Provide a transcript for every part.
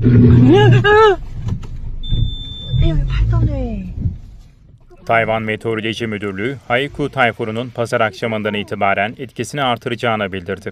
Tayvan Meteoroloji Müdürlüğü, Haiku tayfununun pazar akşamından itibaren etkisini artıracağını bildirdi.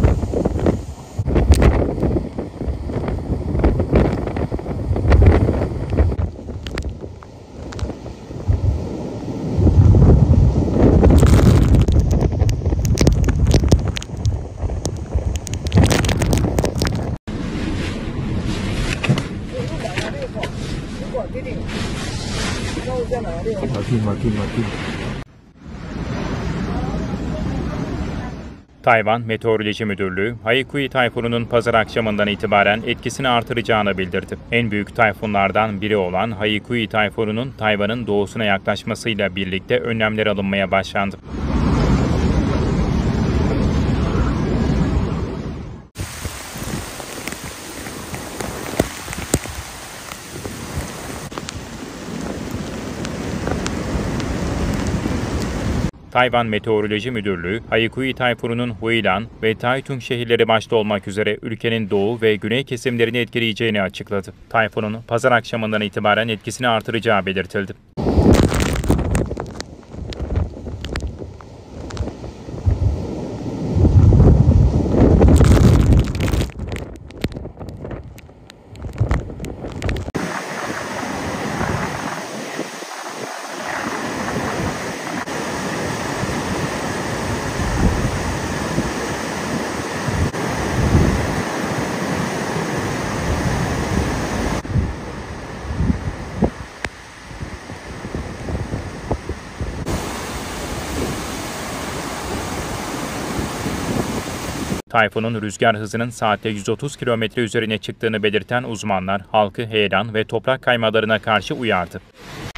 Tayvan Meteoroloji Müdürlüğü, Haiku tayfununun pazar akşamından itibaren etkisini artıracağını bildirdi. En büyük tayfunlardan biri olan Haiku tayfununun Tayvan'ın doğusuna yaklaşmasıyla birlikte önlemler alınmaya başlandı. Tayvan Meteoroloji Müdürlüğü, Haiku tayfununun Huilan ve Taitung şehirleri başta olmak üzere ülkenin doğu ve güney kesimlerini etkileyeceğini açıkladı. Tayfunun pazar akşamından itibaren etkisini artıracağı belirtildi. Tayfunun rüzgar hızının saatte 130 km üzerine çıktığını belirten uzmanlar halkı heyelan ve toprak kaymalarına karşı uyardı.